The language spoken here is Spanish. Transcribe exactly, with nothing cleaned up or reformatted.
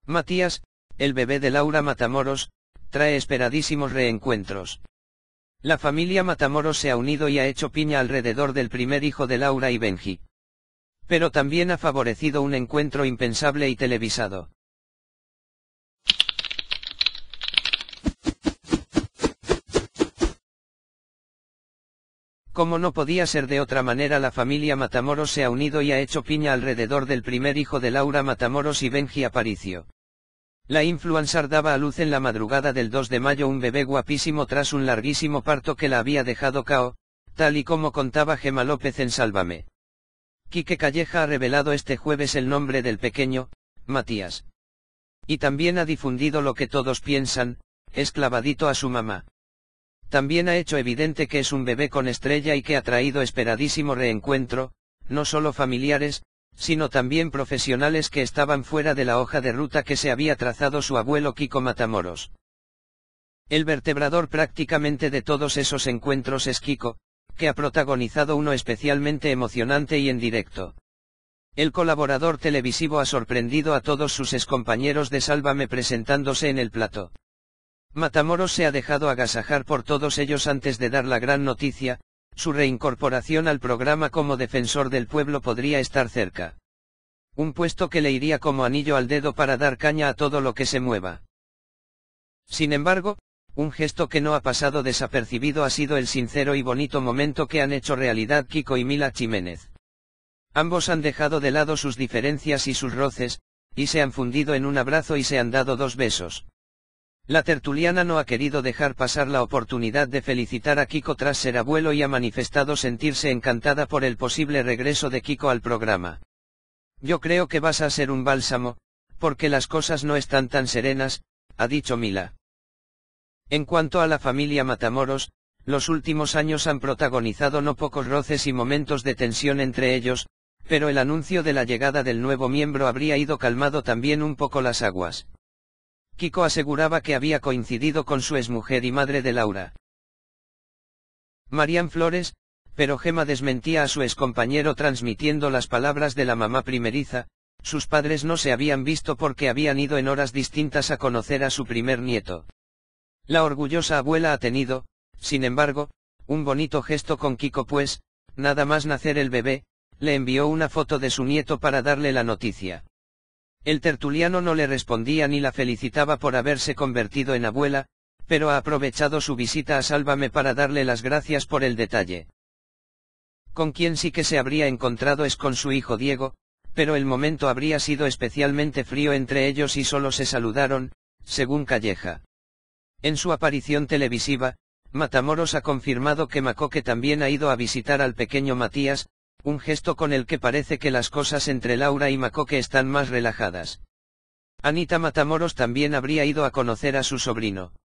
Matías, el bebé de Laura Matamoros, trae esperadísimos reencuentros. La familia Matamoros se ha unido y ha hecho piña alrededor del primer hijo de Laura y Benji. Pero también ha favorecido un encuentro impensable y televisado. Como no podía ser de otra manera, la familia Matamoros se ha unido y ha hecho piña alrededor del primer hijo de Laura Matamoros y Benji Aparicio. La influencer daba a luz en la madrugada del dos de mayo un bebé guapísimo tras un larguísimo parto que la había dejado K O, tal y como contaba Gemma López en Sálvame. Quique Calleja ha revelado este jueves el nombre del pequeño, Matías. Y también ha difundido lo que todos piensan, es clavadito a su mamá. También ha hecho evidente que es un bebé con estrella y que ha traído esperadísimo reencuentro, no solo familiares, sino también profesionales que estaban fuera de la hoja de ruta que se había trazado su abuelo Kiko Matamoros. El vertebrador prácticamente de todos esos encuentros es Kiko, que ha protagonizado uno especialmente emocionante y en directo. El colaborador televisivo ha sorprendido a todos sus excompañeros de Sálvame presentándose en el plató. Matamoros se ha dejado agasajar por todos ellos antes de dar la gran noticia: su reincorporación al programa como defensor del pueblo podría estar cerca. Un puesto que le iría como anillo al dedo para dar caña a todo lo que se mueva. Sin embargo, un gesto que no ha pasado desapercibido ha sido el sincero y bonito momento que han hecho realidad Kiko y Mila Jiménez. Ambos han dejado de lado sus diferencias y sus roces, y se han fundido en un abrazo y se han dado dos besos. La tertuliana no ha querido dejar pasar la oportunidad de felicitar a Kiko tras ser abuelo y ha manifestado sentirse encantada por el posible regreso de Kiko al programa. Yo creo que vas a ser un bálsamo, porque las cosas no están tan serenas, ha dicho Mila. En cuanto a la familia Matamoros, los últimos años han protagonizado no pocos roces y momentos de tensión entre ellos, pero el anuncio de la llegada del nuevo miembro habría ido calmado también un poco las aguas. Kiko aseguraba que había coincidido con su exmujer y madre de Laura, Marian Flores, pero Gemma desmentía a su excompañero transmitiendo las palabras de la mamá primeriza: sus padres no se habían visto porque habían ido en horas distintas a conocer a su primer nieto. La orgullosa abuela ha tenido, sin embargo, un bonito gesto con Kiko, pues, nada más nacer el bebé, le envió una foto de su nieto para darle la noticia. El tertuliano no le respondía ni la felicitaba por haberse convertido en abuela, pero ha aprovechado su visita a Sálvame para darle las gracias por el detalle. Con quien sí que se habría encontrado es con su hijo Diego, pero el momento habría sido especialmente frío entre ellos y solo se saludaron, según Calleja. En su aparición televisiva, Matamoros ha confirmado que Macoque también ha ido a visitar al pequeño Matías, un gesto con el que parece que las cosas entre Laura y Macoque están más relajadas. Anita Matamoros también habría ido a conocer a su sobrino.